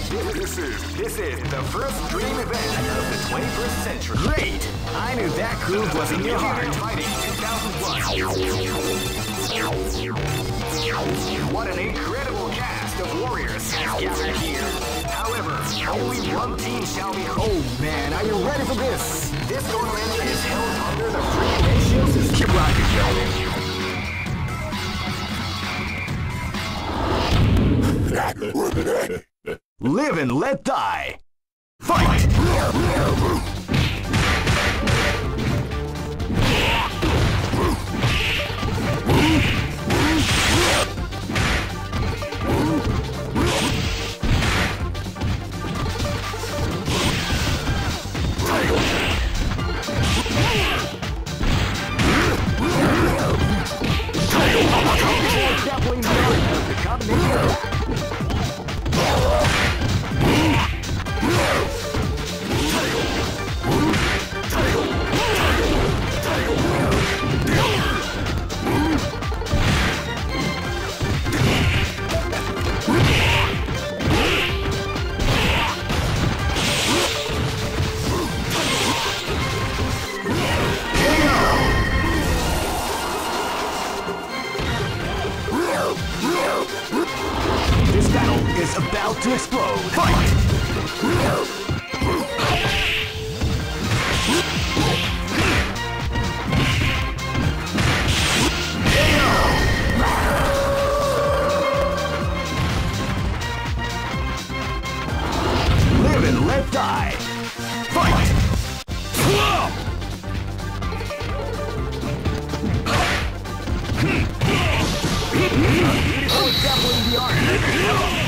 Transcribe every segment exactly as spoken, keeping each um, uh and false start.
This is this is the first dream event of the twenty-first century. Great! I knew that groove was in your heart. Fighting two thousand one. What an incredible cast of warriors has gathered here. However, only one team shall be. Oh man, are you ready for this? This tournament is held under the free ratio system. Keep rocking, y'all. Live and let die. Fight! Definitely not the combination. This battle is about to explode. Fight! Live and let die. Fight! Beautiful example in the art.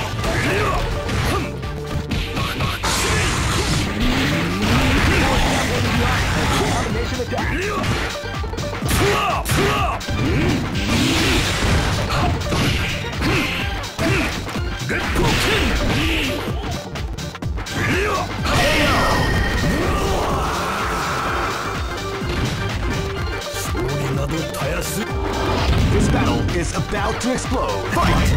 Combination attack. This battle is about to explode. Fight!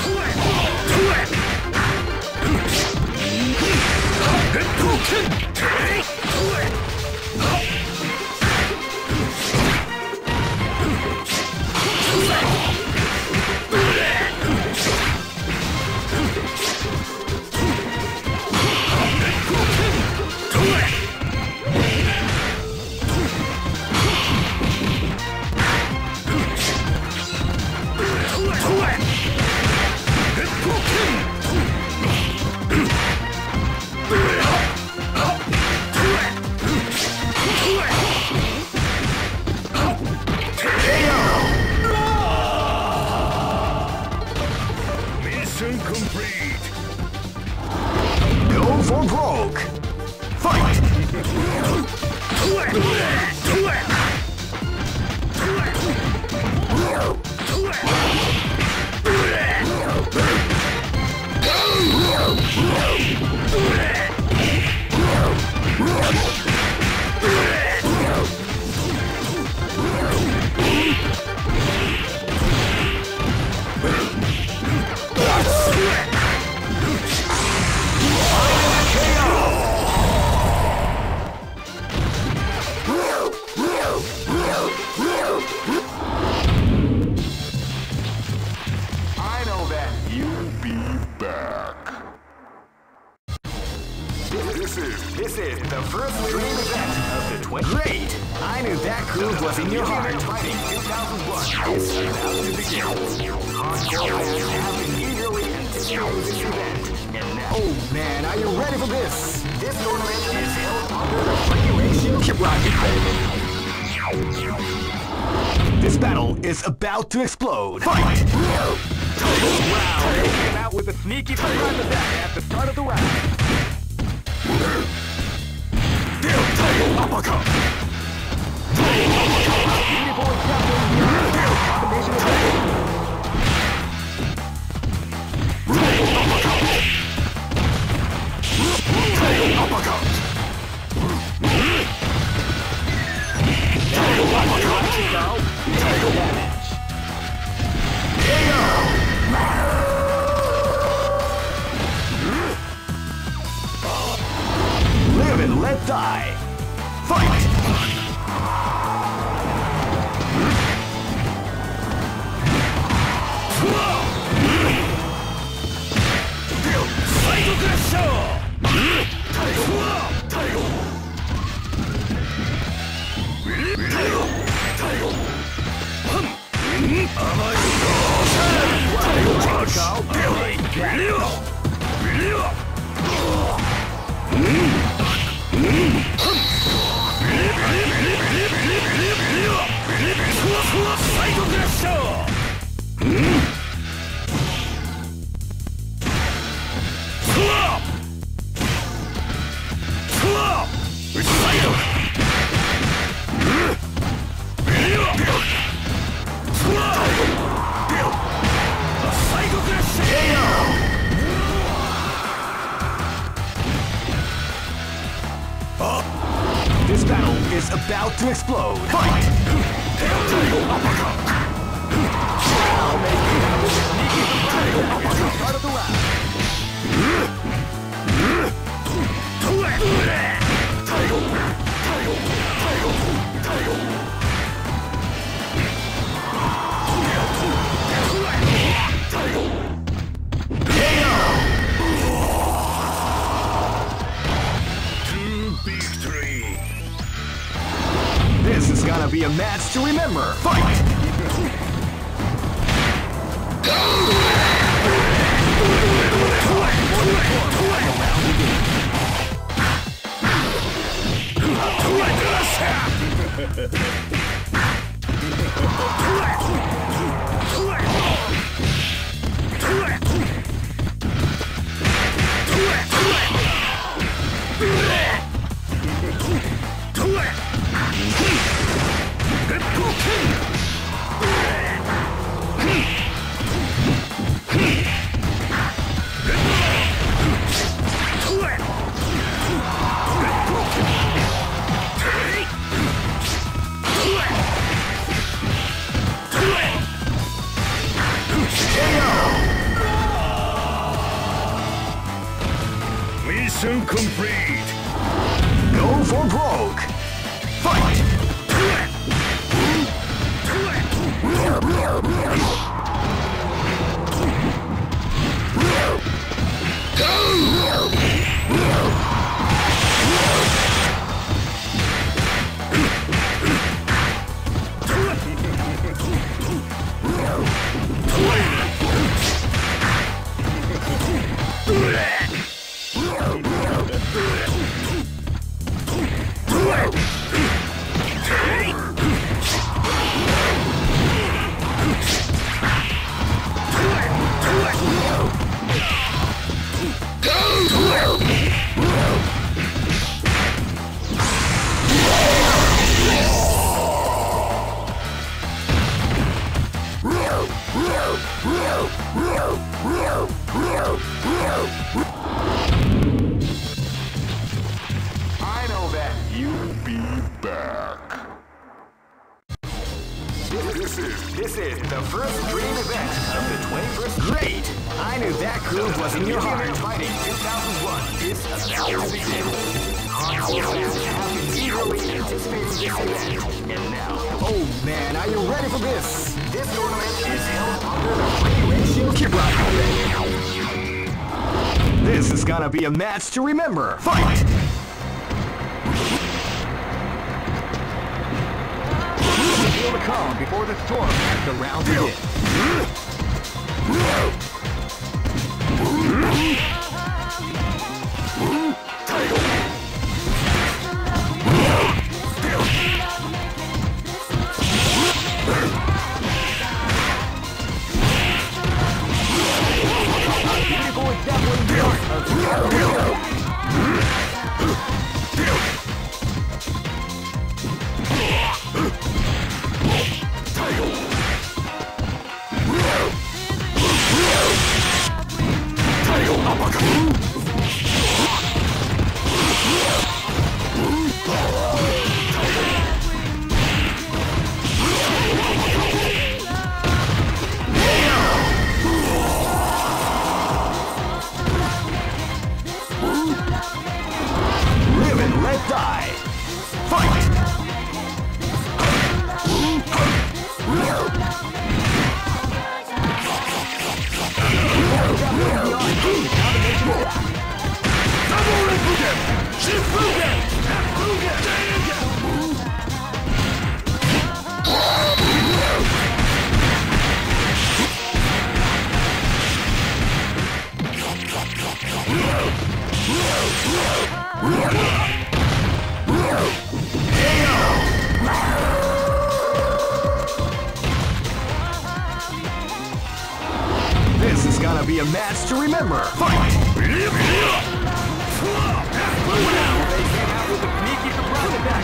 Mission complete. Go for broke. Fight! I know that you'll be back. This is this is the first dream event of the twenty. Great! I knew that groove was in your heart. Fighting two thousand one is about to begin. Hardcore fans have been eagerly anticipating this event. And now, oh man, are you ready for this? This tournament is held under the free ratio. Keep rocking, baby. This battle is about to explode. Fight! Wow, they came out with a sneaky surprise attack at the start of the round. Uppercut! Beautiful example. Combination attack. Uppercut! thigh. Fight! Side crusher! This battle is about to explode. Fight! I'll make you have a sneaky surprise start of the round. This is gonna be a match to remember. Fight! Mission complete. Go for broke. Fight. I know that you'll be back. This is, this is the first dream event of the twenty-first. Great! I knew that groove was in your heart. Fighting two thousand one is about to begin. Hardcore fans have been eagerly anticipating this event. And now, oh man, are you ready for this? This tournament is held under the free ratio. Keep rocking. This is gonna be a match to remember. Fight! Feel the calm before the storm as the round begins. Beautiful is definitely part of the let die. Fight! This is gonna be a match to remember. Fight! Now they came out with a sneaky surprise attack.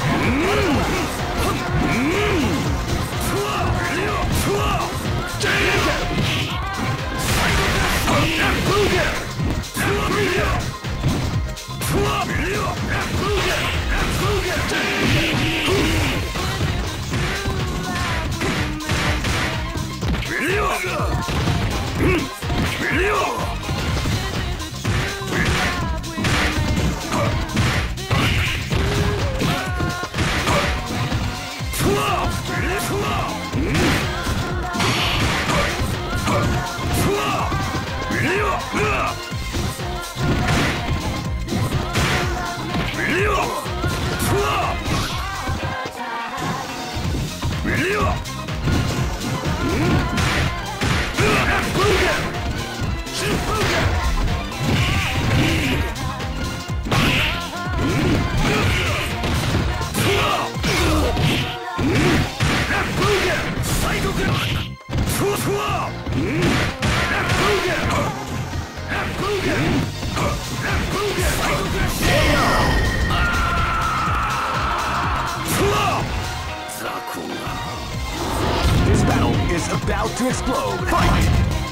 This battle is about to explode. Fight!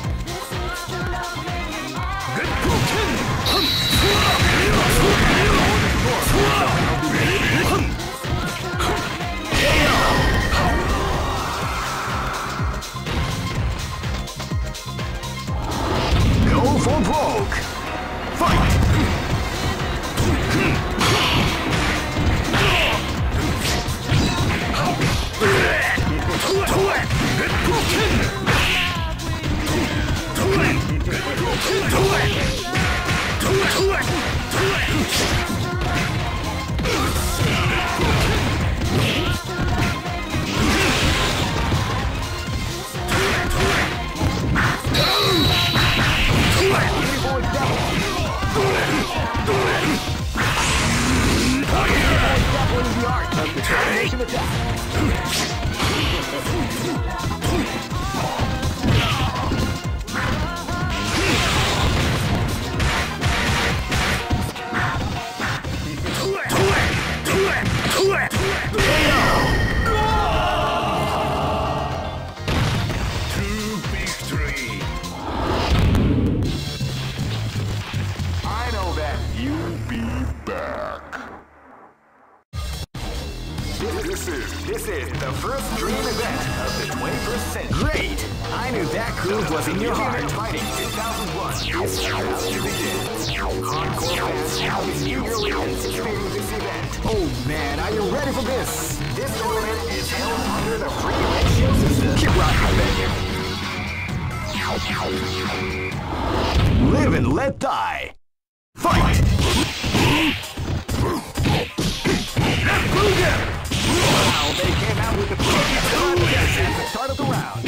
Go for broke. Fight! The art of determination attack. I know that you'll be back. This is, this is the first dream event of the twenty-first century. Great! I knew that groove was in your heart. Fighting two thousand one is about to begin. Hardcore fans have been eagerly anticipating this event. Oh man, are you ready for this? This tournament is held under the free ratio system. Keep rocking, baby. Live and let die. Fight! Wow, they came out with the pretty at the start of the round.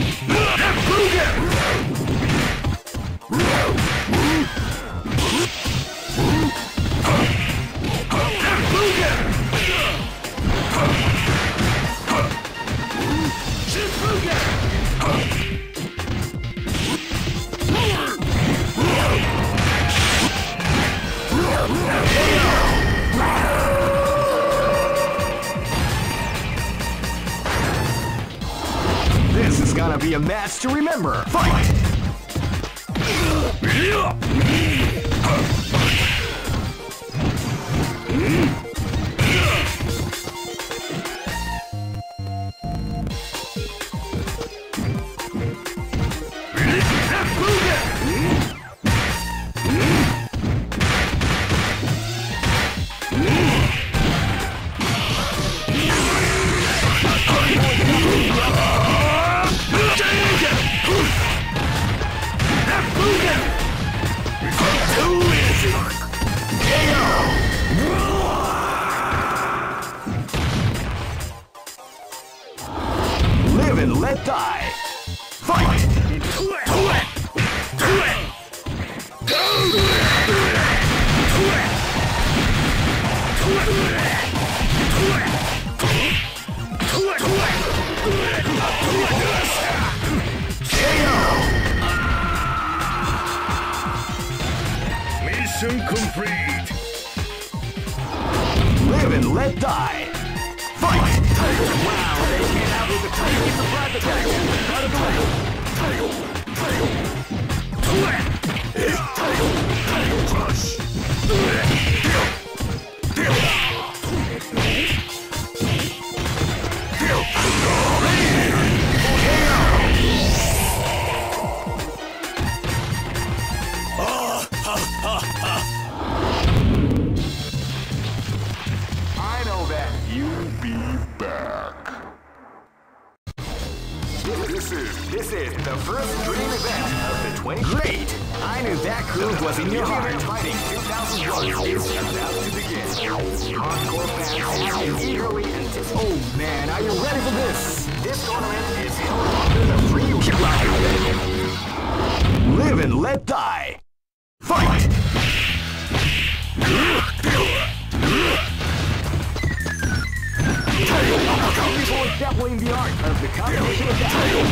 This is gonna be a match to remember. Fight! Mission complete! Live and let die! Fight! Wow, they came out with the tiny surprise attack at the start of the round. Title! Title! Title! Title crush! I know that. You'll be back. This is this is the first dream event of the twenty. Great! I knew that groove was in your heart. Fighting two thousand one is about to begin. Hardcore fans have been eagerly anticipating. Oh man, are you ready for this? This tournament is held under the free. Live and let die. Fight! People are dabbling the art of the combination attack.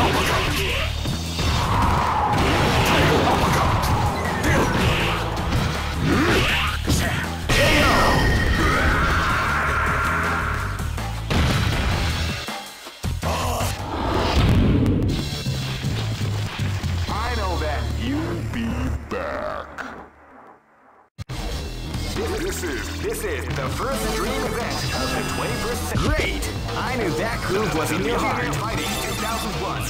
I know that. You'll be back. This is this is the first dream event of the twenty-first century. Great! I knew that groove was in your heart. Fighting two thousand one.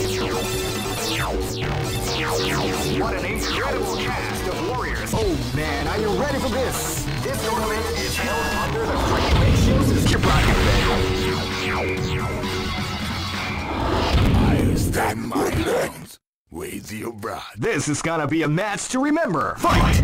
What an incredible cast of warriors! Oh man, are you ready for this? This tournament is held under the free ratio system. I'll stand my length with your bride. This is gonna be a match to remember. Fight!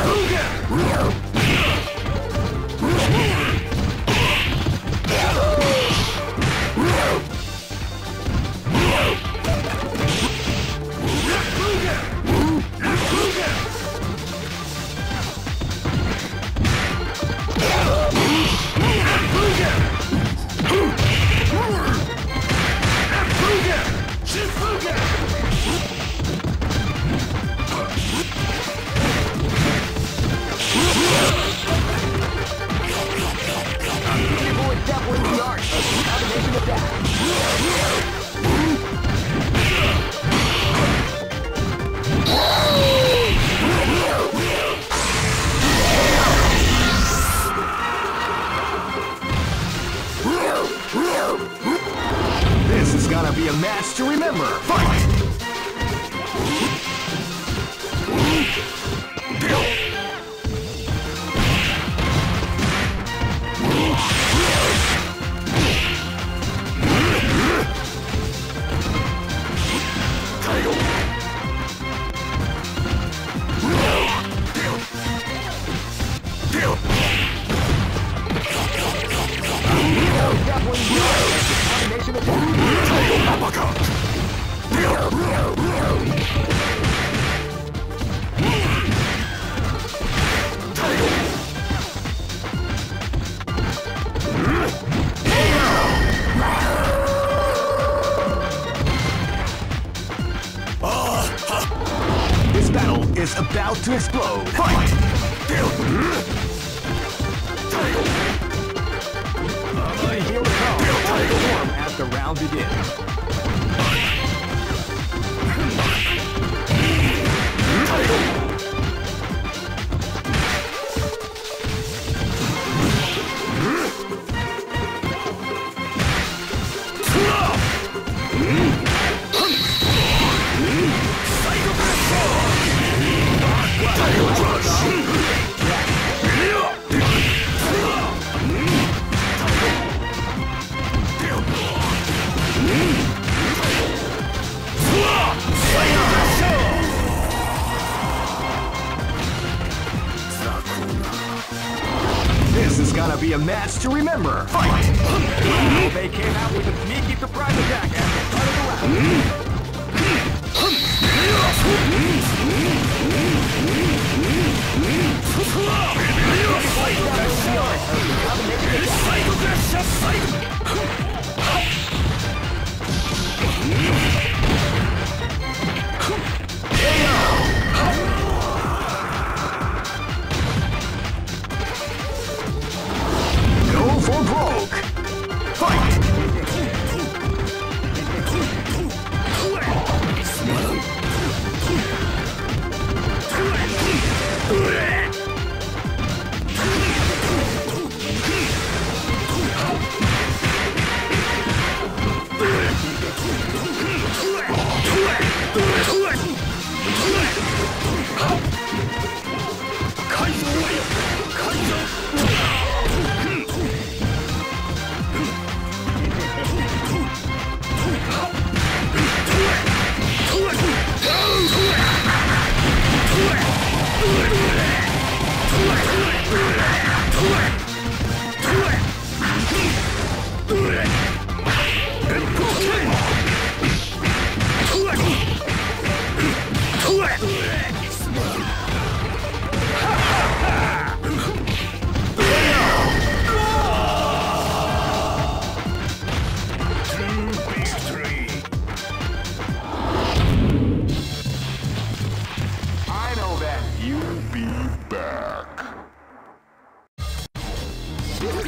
This is gonna be a match to remember. Fight! This battle is about to explode. Fight! Here it comes. Form as the round begins. This is gonna be a match to remember. Fight! Wow, they came out with a sneaky surprise attack at the start of the round.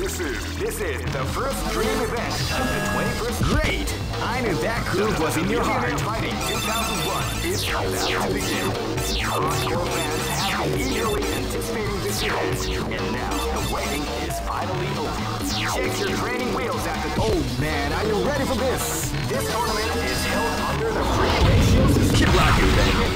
This is this is the first dream event of the twenty-first grade. I knew that groove was in your heart. Fighting two thousand one is about to begin. Hardcore fans have been eagerly anticipating this event, and now the waiting is finally over. Check your training wheels at the. Oh man, are you ready for this? This tournament is held under the free ratio system. Keep rocking, baby.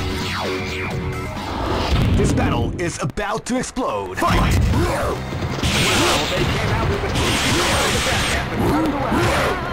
This battle is about to explode. Fight! Well, they came out with a kick behind the back at the front of the round.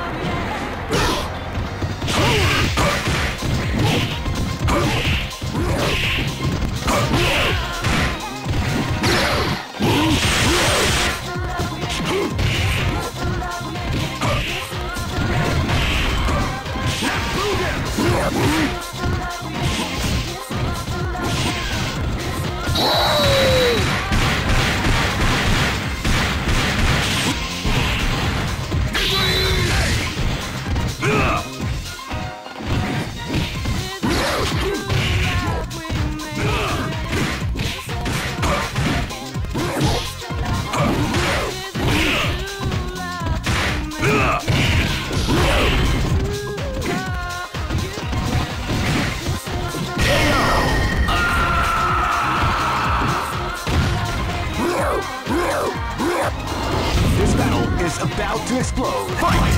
This battle is about to explode. Fight!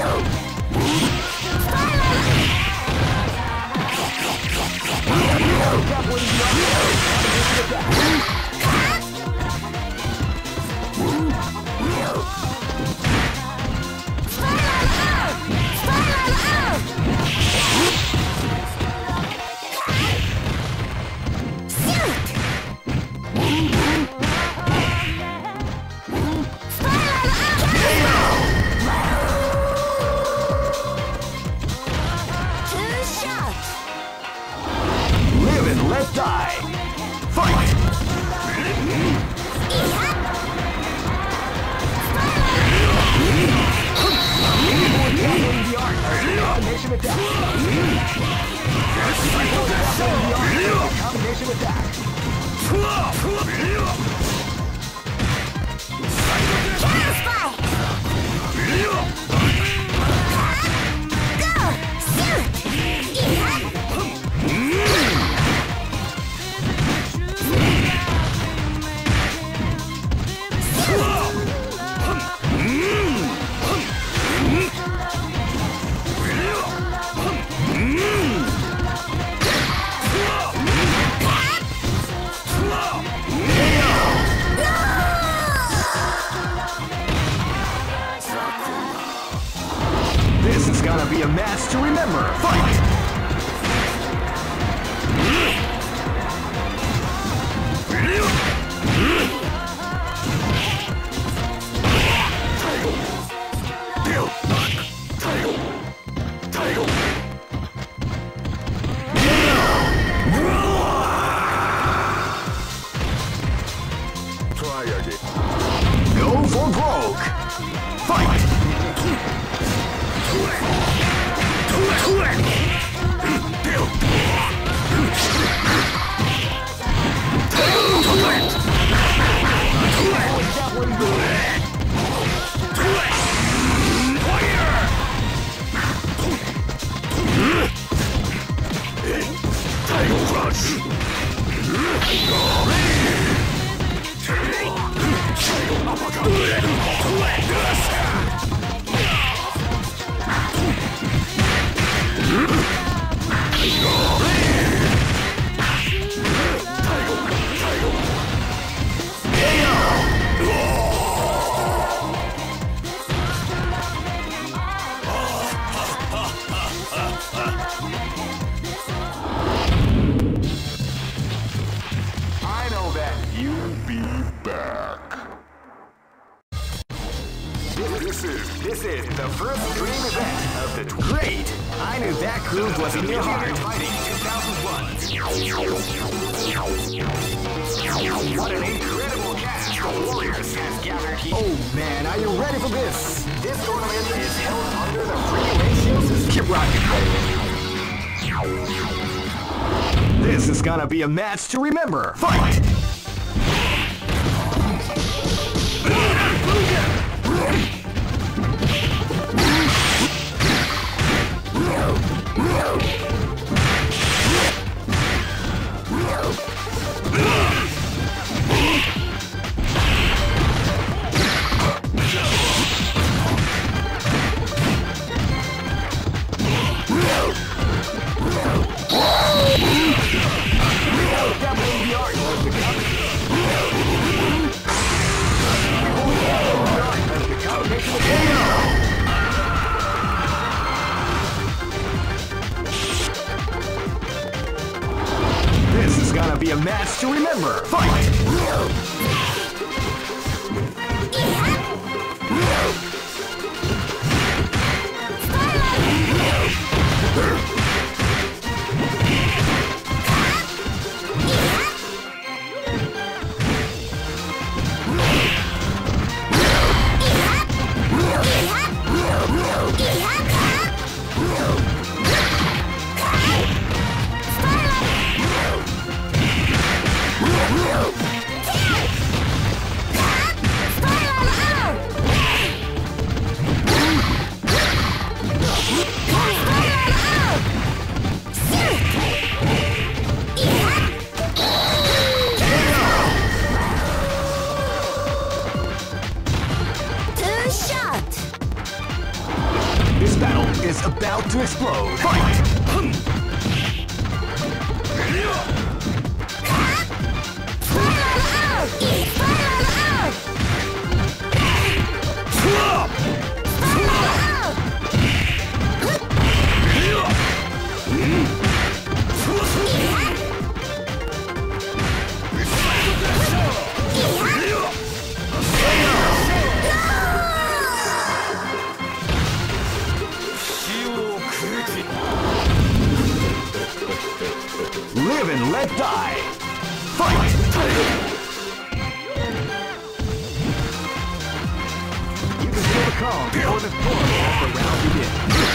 Live and let die. Fight! Combination attack. Combination attack. This is gonna be a match to remember. Fight! Try again. Go for broke. Fight! Title Rush. I know that You'll be back. This is this is the first dream event of the tw- Great! I knew that groove was in your heart. Fighting two thousand one. What an incredible cast the Warriors has gathered here. Oh man, are you ready for this? This tournament is held under the free ratio system. Keep rocking, baby. This is gonna be a match to remember. Fight! September. Fight! This battle is about to explode. Fight! Live and let die. Fight! You can feel the calm before the storm as the round begins.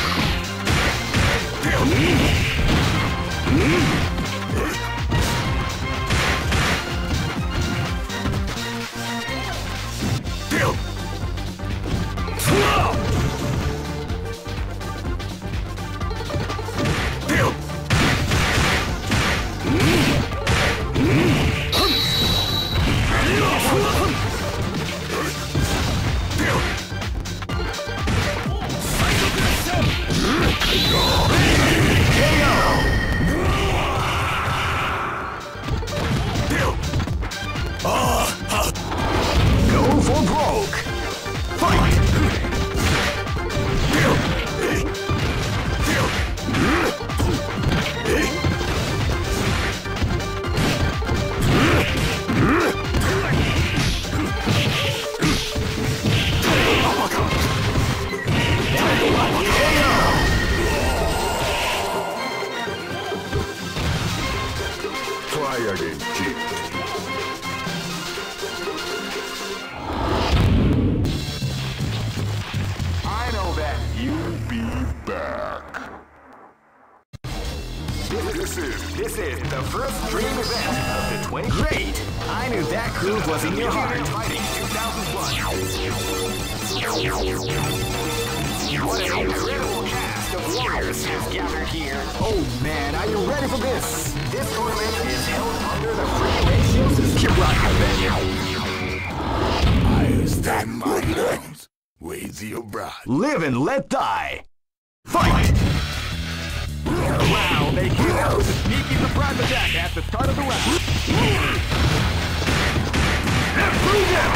Go for broke. Fight! Fired in cheap. I know that. You'll be back. This is this is the first dream event of the twenty. Great! I knew that groove was in your heart. Fighting two thousand one. What an incredible cast of warriors has gathered here. Oh man, are you ready for this? This tournament is held under the free ratio system. Keep rocking, baby. I'll stand my grounds. Raise your bride. Live and let die. Fight! Wow, they came out with a sneaky surprise attack at the start of the round. Prove it!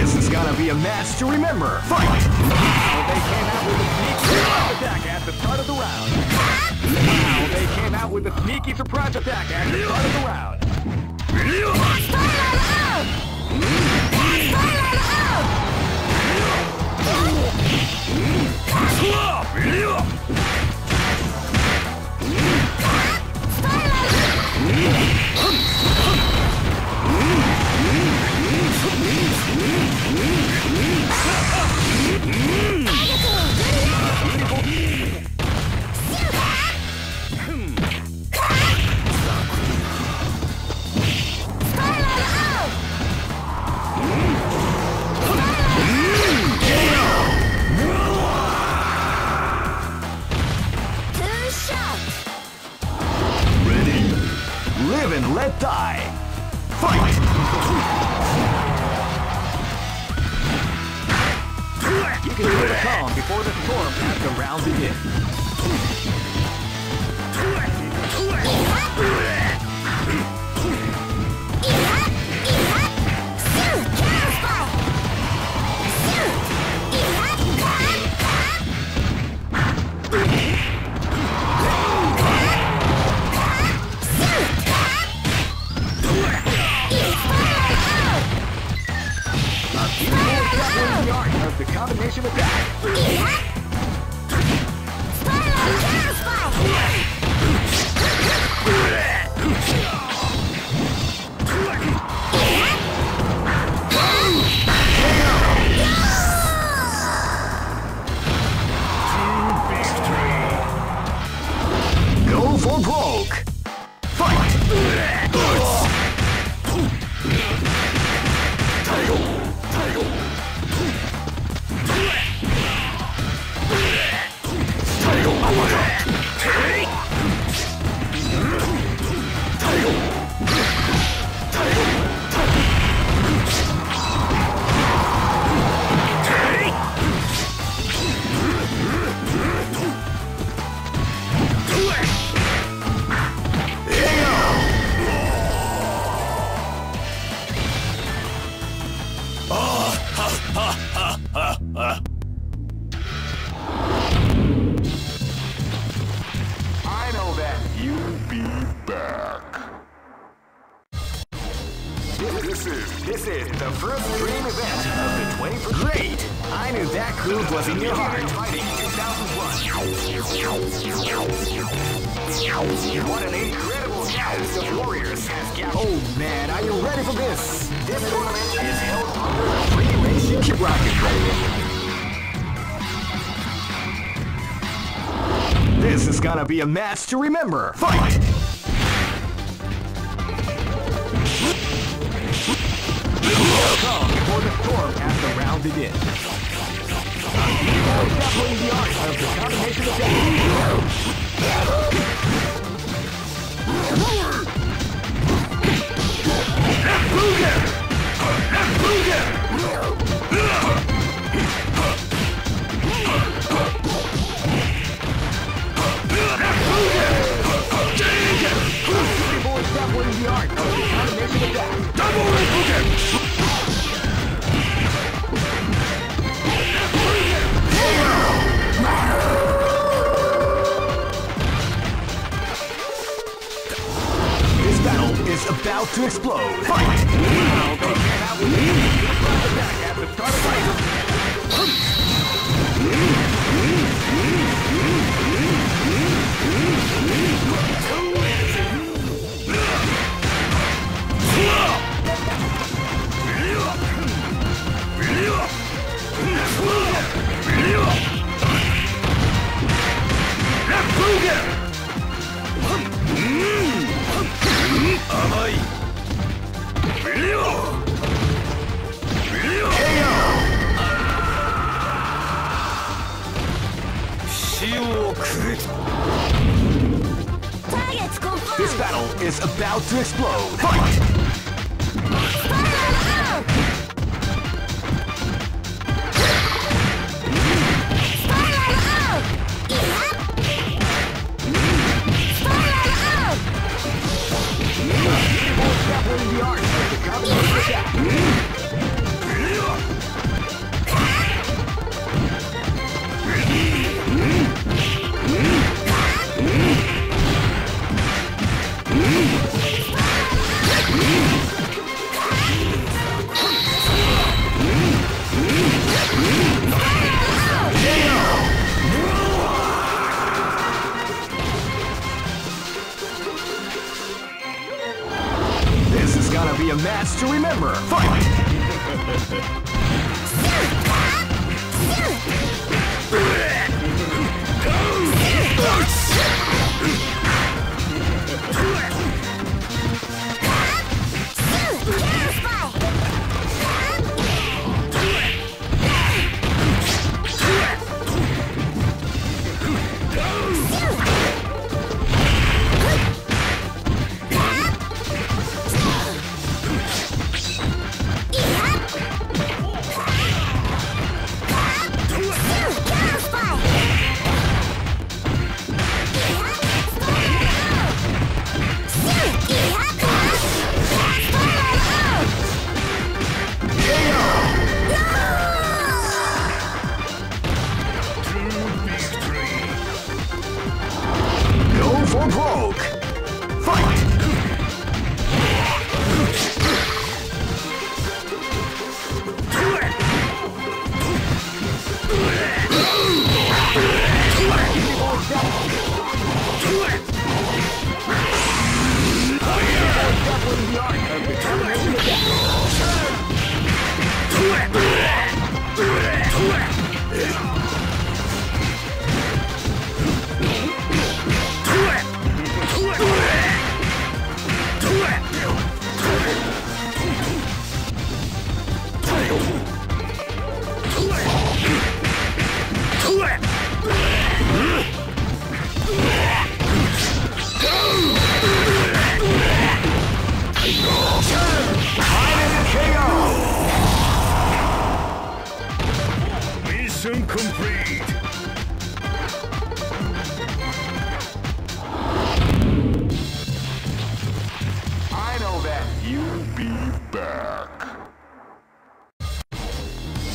This is gonna be a match to remember. Fight! Wow, they came out with a sneaky surprise attack at the start of the round. Wow, they came out with a sneaky surprise attack at the start of the round. Live and let die. Fight! You can hear the calm before the storm as the round begins. The art of the combination attack. Go for broke. Fight! I know that you'll be back. This is this is the first dream event of the twenty-first. Great! I knew that groove was in your heart. Fighting two thousand one. What an incredible cast of warriors has gathered. Oh man, are you ready for this? This tournament is held under the free ratio. Keep rocking, buddy. This is gonna be a match to remember. Fight! Come before the storm as the round begins. Definitely the art of the combination attack. The art of the combination attack. Double Hadouken! This battle is about to explode. Fight! Now they came out with a surprise attack at the start of the fight. This battle is about to explode. Fight! The art of the combination attack.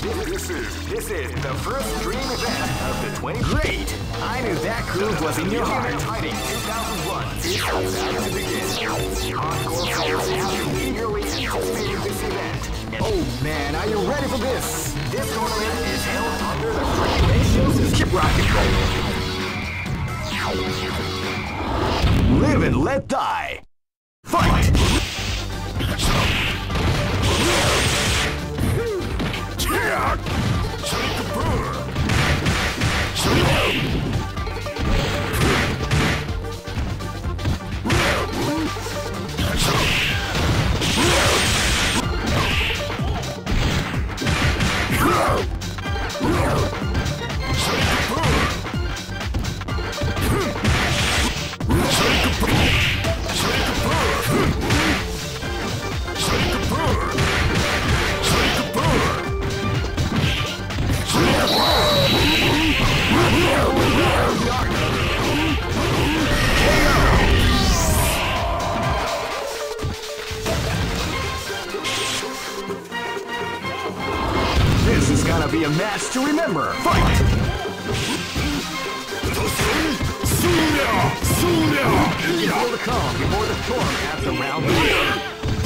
This is this is the first dream event of the twenty. Great! I knew that groove was in your heart. Fighting two thousand one is about to begin. Hardcore fans have been eagerly anticipating this event. Oh man, are you ready for this? This tournament is held under the free ratio system. Keep rocking, baby. Live and let die. Fight! This is gonna be a match to remember. Fight! Feel the calm before the storm at the round begins.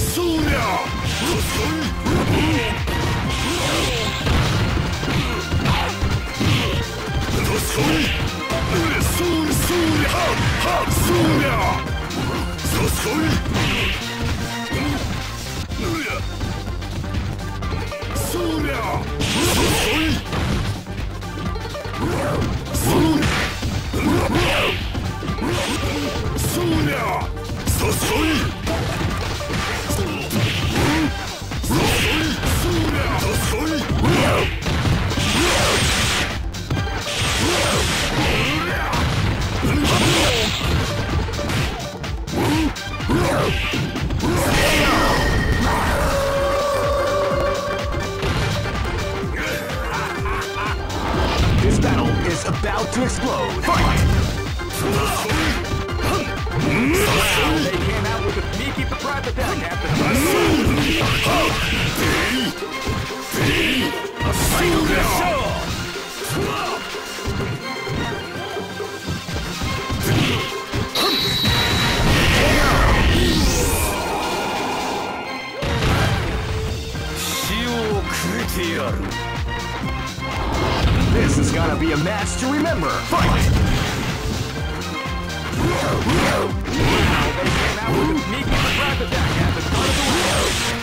This battle is about to explode. Fight! Wow, they came out with a sneaky surprise attack after the A psycho This is gonna be a match to remember. Fight! Wow, they came out with a sneaky surprise attack at the start of the round.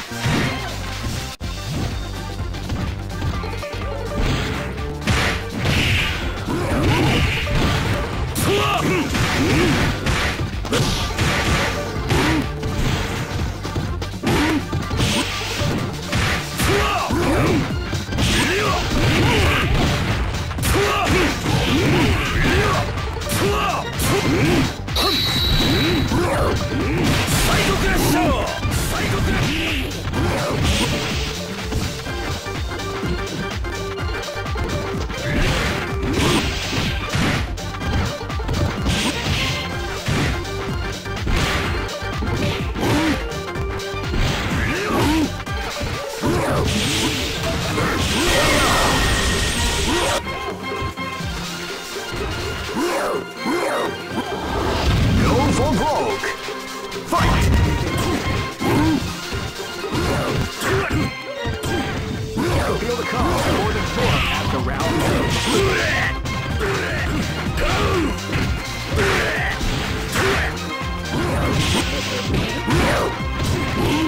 Go for broke! Fight! Feel the calm more than storm at the round begins.